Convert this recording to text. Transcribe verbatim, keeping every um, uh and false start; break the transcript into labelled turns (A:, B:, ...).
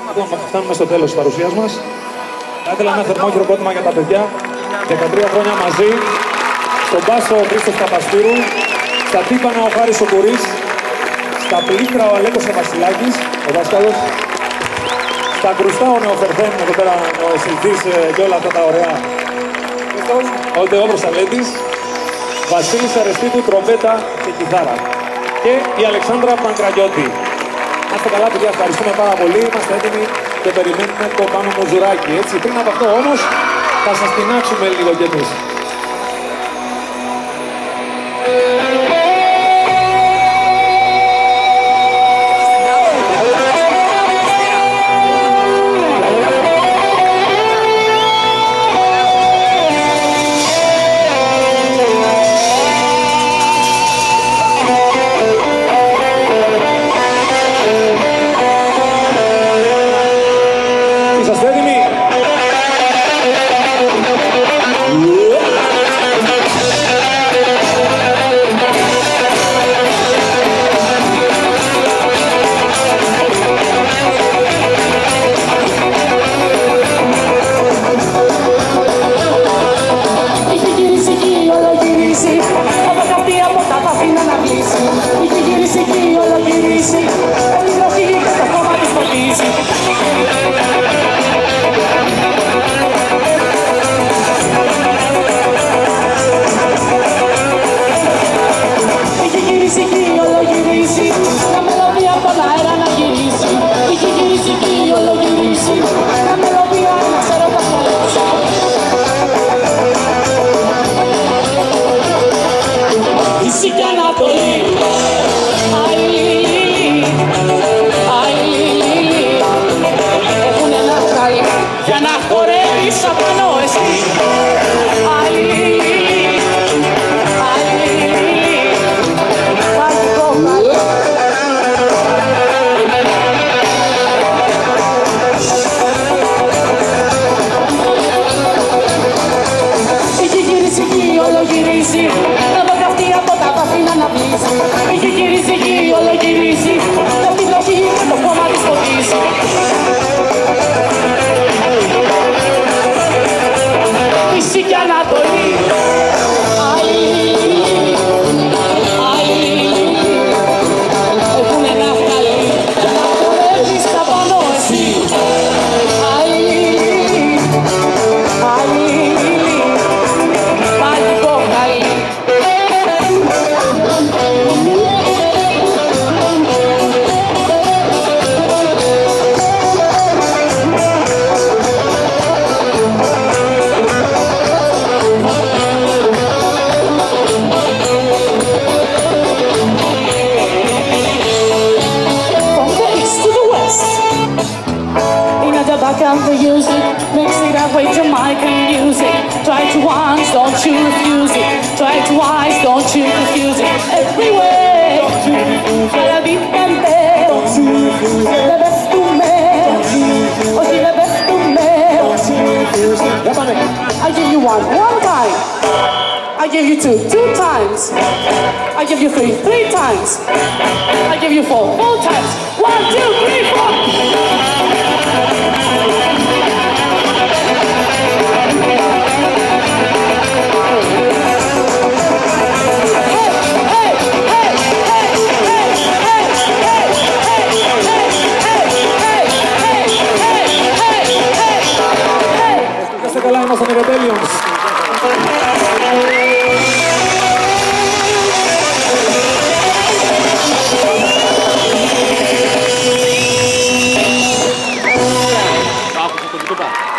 A: Φτάνουμε στο τέλος της παρουσίας μας. Θα ήθελα ένα θερμό χειροκρότημα για τα παιδιά. δεκατρία χρόνια μαζί. Στον μπάσο ο Χρήστος Παπασπύρου. Στα τύπανα ο Χάρης ο Κουρής. Στα πλήκτρα ο Αλέκος ο Βασιλάκης, ο δάσκαλος. Στα κρουστά ο Νεοφερθέν, εδώ πέρα ο Εσυλτής και όλα αυτά τα ωραία. Ο Τεόδρος Αλέτης. Βασίλης Αρεστήτου, τρομπέτα και κιθάρα. Και η Αλεξάνδρα Πανκραγιώτη. Να είστε καλά, παιδιά, ευχαριστούμε πάρα πολύ. Είμαστε έτοιμοι και περιμένουμε το Πάνο Μοζουράκι. Έτσι, πριν από αυτό όμως, θα σας τεινάξουμε λίγο κι εμείς.
B: Goodbye.